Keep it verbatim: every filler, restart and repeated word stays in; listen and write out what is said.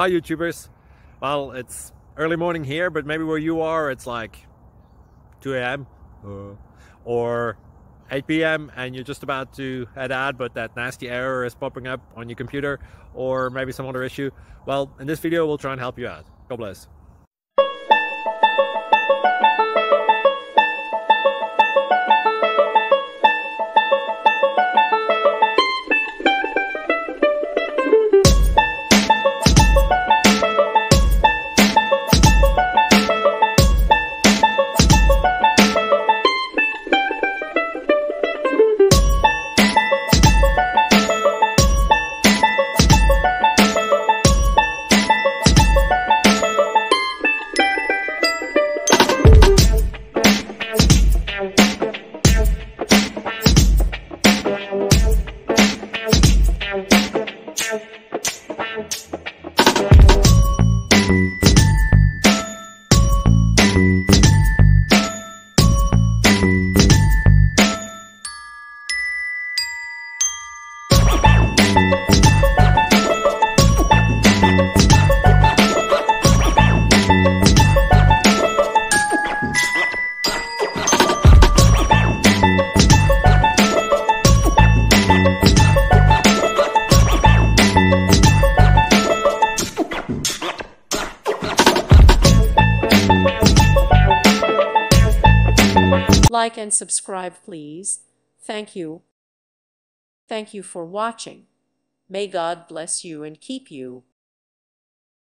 Hi YouTubers. Well, it's early morning here, but maybe where you are it's like two A M uh, or eight P M and you're just about to head out, but that nasty error is popping up on your computer, or maybe some other issue. Well, in this video we'll try and help you out. God bless. Like and subscribe, please. Thank you. Thank you for watching. May God bless you and keep you.